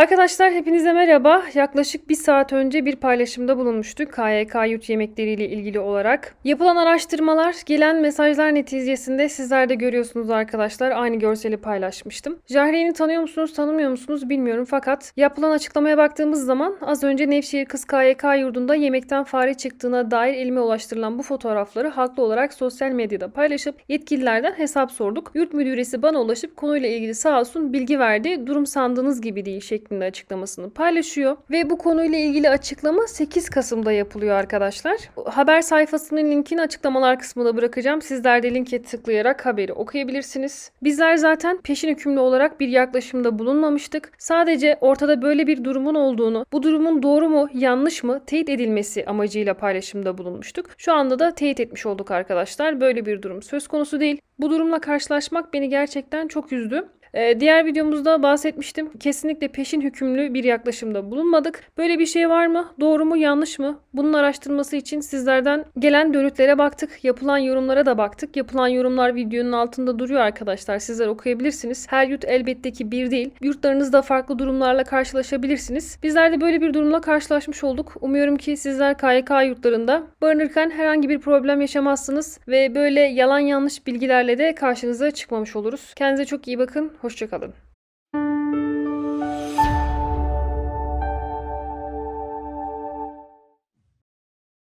Arkadaşlar hepinize merhaba. Yaklaşık bir saat önce bir paylaşımda bulunmuştuk KYK yurt yemekleriyle ilgili olarak. Yapılan araştırmalar, gelen mesajlar neticesinde sizler de görüyorsunuz arkadaşlar. Aynı görseli paylaşmıştım. Jahreyn'i tanıyor musunuz, tanımıyor musunuz bilmiyorum fakat yapılan açıklamaya baktığımız zaman az önce Nevşehir Kız KYK yurdunda yemekten fare çıktığına dair elime ulaştırılan bu fotoğrafları haklı olarak sosyal medyada paylaşıp yetkililerden hesap sorduk. Yurt müdüresi bana ulaşıp konuyla ilgili sağ olsun bilgi verdi. Durum sandığınız gibi değil şeklinde açıklamasını paylaşıyor. Ve bu konuyla ilgili açıklama 8 Kasım'da yapılıyor arkadaşlar. Haber sayfasının linkini açıklamalar kısmına bırakacağım. Sizler de linke tıklayarak haberi okuyabilirsiniz. Bizler zaten peşin hükümlü olarak bir yaklaşımda bulunmamıştık. Sadece ortada böyle bir durumun olduğunu, bu durumun doğru mu, yanlış mı teyit edilmesi amacıyla paylaşımda bulunmuştuk. Şu anda da teyit etmiş olduk arkadaşlar. Böyle bir durum söz konusu değil. Bu durumla karşılaşmak beni gerçekten çok üzdü. Diğer videomuzda bahsetmiştim. Kesinlikle peşin hükümlü bir yaklaşımda bulunmadık. Böyle bir şey var mı? Doğru mu? Yanlış mı? Bunun araştırması için sizlerden gelen dönütlere baktık. Yapılan yorumlara da baktık. Yapılan yorumlar videonun altında duruyor arkadaşlar. Sizler okuyabilirsiniz. Her yurt elbette ki bir değil. Yurtlarınızda farklı durumlarla karşılaşabilirsiniz. Bizler de böyle bir durumla karşılaşmış olduk. Umuyorum ki sizler KYK yurtlarında barınırken herhangi bir problem yaşamazsınız ve böyle yalan yanlış bilgilerle de karşınıza çıkmamış oluruz. Kendinize çok iyi bakın. Hoşça kalın.